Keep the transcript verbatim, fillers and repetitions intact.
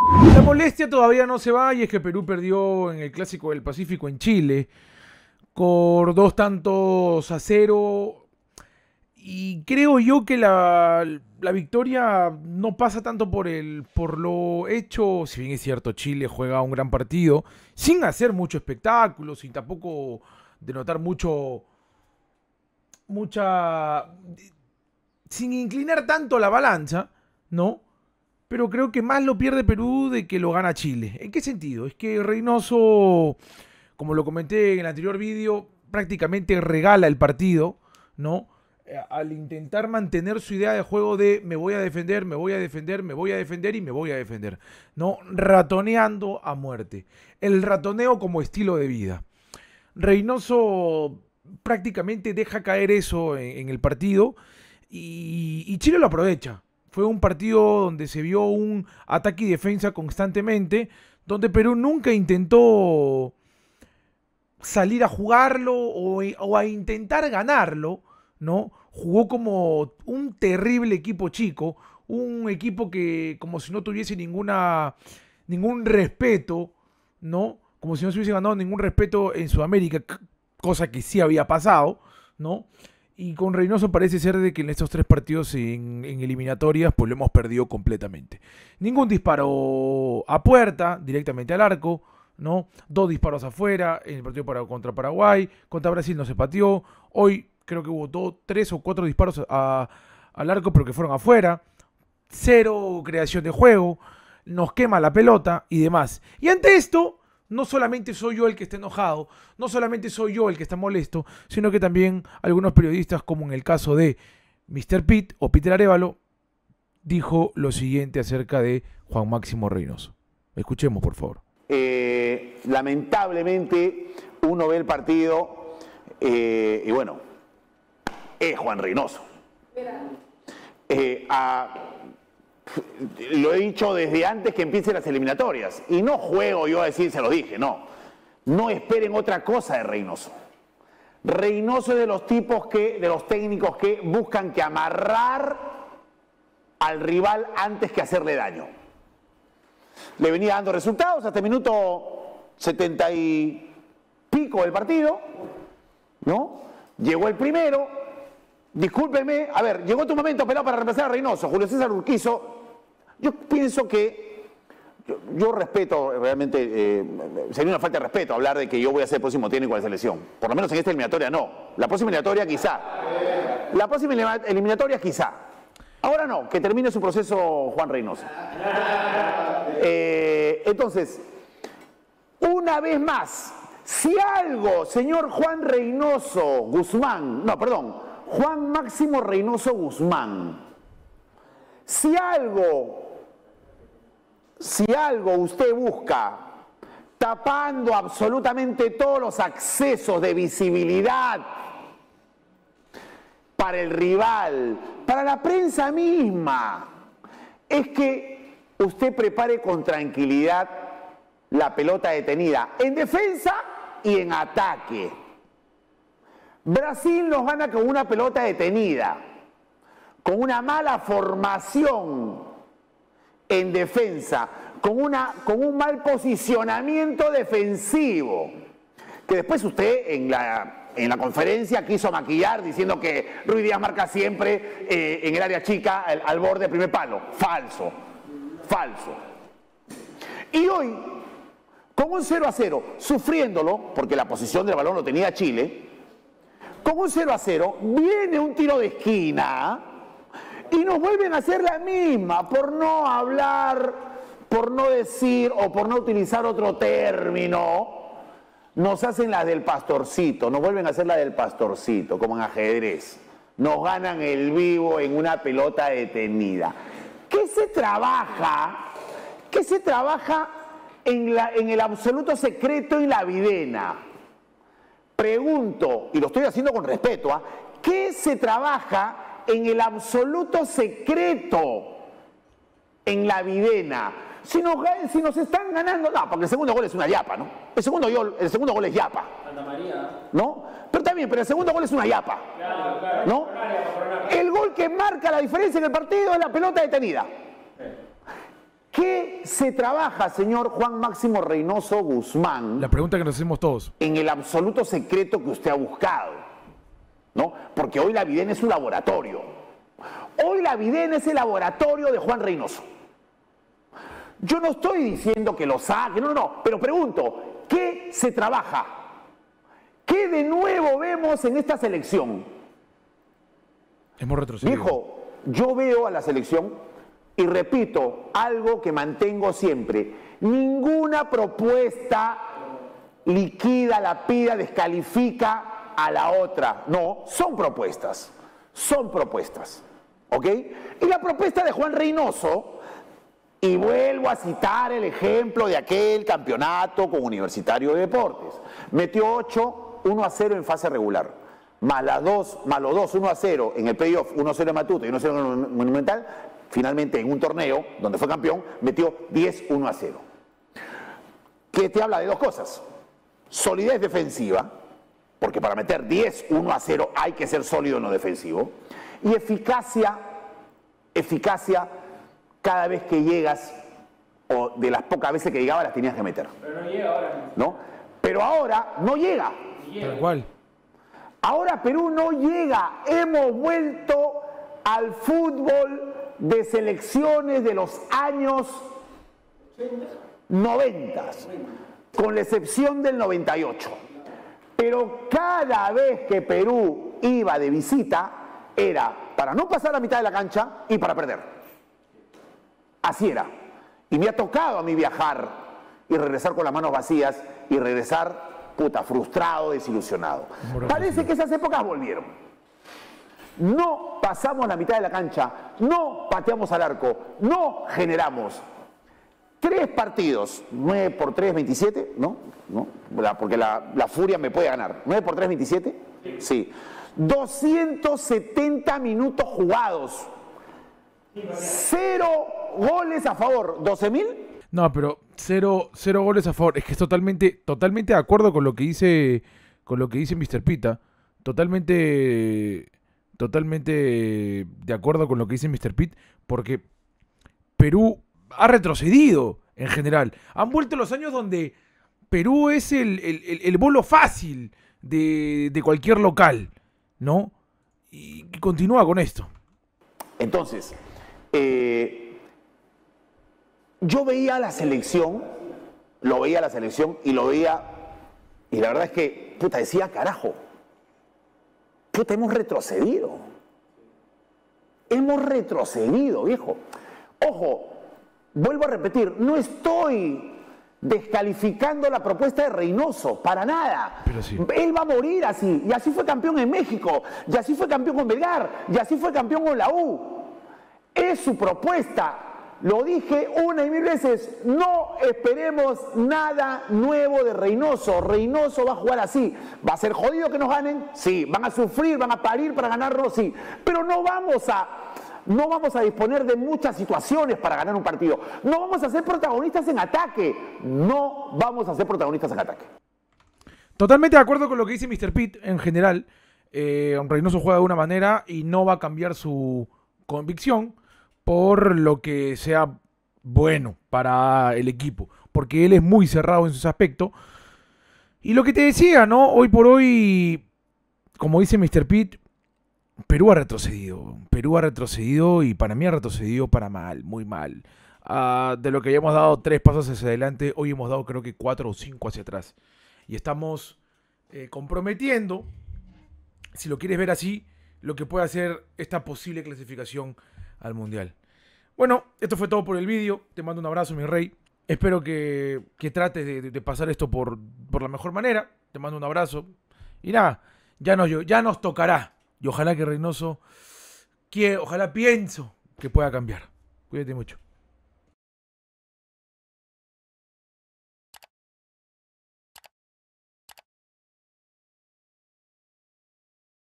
La molestia todavía no se va y es que Perú perdió en el Clásico del Pacífico en Chile por dos tantos a cero y creo yo que la, la victoria no pasa tanto por el por lo hecho, si bien es cierto Chile juega un gran partido sin hacer mucho espectáculo, sin tampoco denotar mucho mucha sin inclinar tanto la balanza, ¿no? Pero creo que más lo pierde Perú de que lo gana Chile. ¿En qué sentido? Es que Reynoso, como lo comenté en el anterior vídeo, prácticamente regala el partido, ¿no? Al intentar mantener su idea de juego de me voy a defender, me voy a defender, me voy a defender y me voy a defender, ¿no? Ratoneando a muerte. El ratoneo como estilo de vida. Reynoso prácticamente deja caer eso en, en el partido y, y Chile lo aprovecha. Fue un partido donde se vio un ataque y defensa constantemente, donde Perú nunca intentó salir a jugarlo o, o a intentar ganarlo, ¿no? Jugó como un terrible equipo chico, un equipo que como si no tuviese ninguna, ningún respeto, ¿no? Como si no se hubiese ganado ningún respeto en Sudamérica, cosa que sí había pasado, ¿no? Y con Reynoso parece ser de que en estos tres partidos en, en eliminatorias pues lo hemos perdido completamente. Ningún disparo a puerta, directamente al arco, ¿no? Dos disparos afuera, en el partido para, contra Paraguay, contra Brasil no se pateó. Hoy creo que hubo dos, tres o cuatro disparos a, al arco, pero que fueron afuera. Cero creación de juego, nos quema la pelota y demás. Y ante esto, no solamente soy yo el que está enojado, no solamente soy yo el que está molesto, sino que también algunos periodistas, como en el caso de mister Pitt o Peter Arévalo, dijo lo siguiente acerca de Juan Máximo Reynoso. Escuchemos, por favor. Eh, lamentablemente, uno ve el partido eh, y bueno, es Juan Reynoso. Eh, a... Lo he dicho desde antes que empiecen las eliminatorias. Y no juego yo a decir, se lo dije, no. No esperen otra cosa de Reynoso. Reynoso es de los tipos que, de los técnicos que buscan que amarrar al rival antes que hacerle daño. Le venía dando resultados hasta el minuto setenta y pico del partido, ¿no? Llegó el primero. Discúlpeme, a ver, llegó tu momento, pelado, para reemplazar a Reynoso. Julio César Urquizo. Yo pienso que, yo, yo respeto, realmente, eh, sería una falta de respeto hablar de que yo voy a ser el próximo técnico de la selección. Por lo menos en esta eliminatoria no. La próxima eliminatoria quizá. La próxima eliminatoria quizá. Ahora no, que termine su proceso Juan Reynoso. Eh, entonces, una vez más, si algo, señor Juan Reynoso Guzmán, no, perdón, Juan Máximo Reynoso Guzmán, si algo... Si algo usted busca tapando absolutamente todos los accesos de visibilidad para el rival, para la prensa misma, es que usted prepare con tranquilidad la pelota detenida en defensa y en ataque. Brasil nos gana con una pelota detenida, con una mala formación en defensa, con, una, con un mal posicionamiento defensivo, que después usted en la, en la conferencia quiso maquillar diciendo que Ruiz Díaz marca siempre eh, en el área chica al, al borde del primer palo. Falso, falso. Y hoy, con un cero a cero, sufriéndolo, porque la posición del balón lo tenía Chile, con un cero a cero, viene un tiro de esquina y nos vuelven a hacer la misma, por no hablar, por no decir o por no utilizar otro término. Nos hacen la del pastorcito, nos vuelven a hacer la del pastorcito, como en ajedrez. Nos ganan el vivo en una pelota detenida. ¿Qué se trabaja? ¿Qué se trabaja en, la, en el absoluto secreto y la videna? Pregunto, y lo estoy haciendo con respeto, ¿eh? ¿Qué se trabaja en el absoluto secreto en la videna? Si nos, si nos están ganando, no, porque el segundo gol es una yapa, ¿no? El segundo gol, el segundo gol es yapa. Santa María. ¿No? Pero también, pero el segundo gol es una yapa. Claro, claro. ¿No? El gol que marca la diferencia en el partido es la pelota detenida. ¿Qué se trabaja, señor Juan Máximo Reynoso Guzmán? La pregunta que nos hacemos todos. En el absoluto secreto que usted ha buscado, ¿no? Porque hoy la Videna es un laboratorio. Hoy la Videna es el laboratorio de Juan Reynoso. Yo no estoy diciendo que lo saque, no, no, no, pero pregunto, ¿qué se trabaja? ¿Qué de nuevo vemos en esta selección? Hemos retrocedido. Viejo, yo veo a la selección y repito algo que mantengo siempre. Ninguna propuesta liquida, lapida, descalifica a la otra. No, son propuestas. Son propuestas. ¿Ok? Y la propuesta de Juan Reynoso, y vuelvo a citar el ejemplo de aquel campeonato con Universitario de Deportes. Metió ocho, uno a cero en fase regular. Más las dos, más los dos, uno a cero en el playoff, uno a cero en Matute y uno a cero en el Monumental. Finalmente, en un torneo donde fue campeón, metió diez, uno a cero. ¿Qué te habla de dos cosas? Solidez defensiva, porque para meter diez, uno a cero hay que ser sólido en lo defensivo. Y eficacia, eficacia cada vez que llegas, o de las pocas veces que llegaba las tenías que meter. Pero no llega ahora. ¿No? Pero ahora no llega. Tal cual. Ahora Perú no llega. Hemos vuelto al fútbol de selecciones de los años noventa, con la excepción del noventa y ocho. Pero cada vez que Perú iba de visita, era para no pasar a mitad de la cancha y para perder. Así era. Y me ha tocado a mí viajar y regresar con las manos vacías y regresar, puta, frustrado, desilusionado. Parece que esas épocas volvieron. No pasamos la mitad de la cancha, no pateamos al arco, no generamos. Tres partidos, nueve por tres, veintisiete, ¿no? ¿No? Porque la, la furia me puede ganar. nueve por tres, veintisiete, sí. doscientos setenta minutos jugados. Cero goles a favor. ¿doce mil? No, pero cero, cero goles a favor. Es que es totalmente, totalmente de acuerdo con lo que dice, con lo que dice mister Pita. Totalmente, totalmente de acuerdo con lo que dice mister Pitt, porque Perú ha retrocedido en general. Han vuelto los años donde Perú es el, el, el, el bolo fácil de, de cualquier local, ¿no? Y continúa con esto. Entonces, eh, yo veía a la selección, lo veía a la selección y lo veía, y la verdad es que, puta, decía, carajo, puta, hemos retrocedido. Hemos retrocedido, viejo. Ojo, vuelvo a repetir, no estoy descalificando la propuesta de Reynoso, para nada. Pero sí. Él va a morir así, y así fue campeón en México, y así fue campeón con Belgar, y así fue campeón con la U. Es su propuesta. Lo dije una y mil veces, no esperemos nada nuevo de Reynoso. Reynoso va a jugar así. ¿Va a ser jodido que nos ganen? Sí. ¿Van a sufrir, van a parir para ganarnos? Sí. Pero no vamos a... No vamos a disponer de muchas situaciones para ganar un partido. No vamos a ser protagonistas en ataque. No vamos a ser protagonistas en ataque. Totalmente de acuerdo con lo que dice mister Pitt en general. Eh, Reynoso juega de una manera y no va a cambiar su convicción por lo que sea bueno para el equipo. Porque él es muy cerrado en sus aspectos. Y lo que te decía, ¿no? Hoy por hoy, como dice mister Pitt, Perú ha retrocedido, Perú ha retrocedido y para mí ha retrocedido para mal, muy mal. Uh, de lo que habíamos dado tres pasos hacia adelante, hoy hemos dado creo que cuatro o cinco hacia atrás. Y estamos eh, comprometiendo, si lo quieres ver así, lo que puede hacer esta posible clasificación al Mundial. Bueno, esto fue todo por el vídeo. Te mando un abrazo, mi rey. Espero que, que trates de, de pasar esto por, por la mejor manera. Te mando un abrazo. Y nada, ya nos, ya nos tocará. Y ojalá que Reynoso, que, ojalá pienso que pueda cambiar. Cuídate mucho.